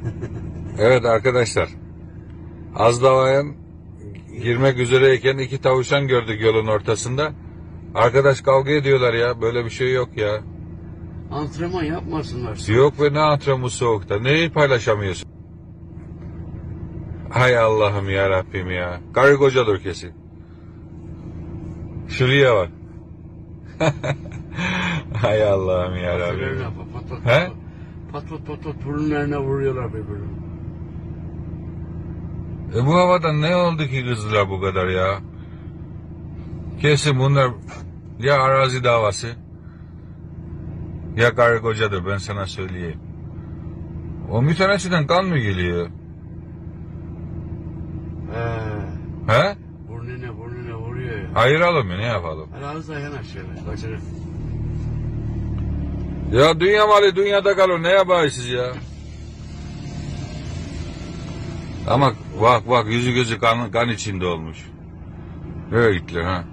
Evet arkadaşlar. Azdava'ya girmek üzereyken iki tavuşan gördük yolun ortasında. Arkadaş kavga ediyorlar ya. Böyle bir şey yok ya. Antrenman yapmasınlar. Yok be, ne antrenmanı soğukta. Neyi paylaşamıyorsun? Hay Allah'ım ya Rabbim ya. Karı kocadır kesin. Şuraya bak. Hay Allah'ım ya Rabbim. He? Pat burunlarına vuruyorlar birbirine. Bu havada ne oldu ki kızlar bu kadar ya? Kesin bunlar ya arazi davası ya karı kocadır, ben sana söyleyeyim. O bir tanesinden kan mı geliyor? He? Burnuna vuruyor ya. Ayıralım ya, ne yapalım? Aranızda yanaş şöyle. Kaçırın. Ya dünya malı dünyada kalır, ne yaparsınız ya? Ama bak yüzü gözü kan içinde olmuş. Nereye gittiler ha?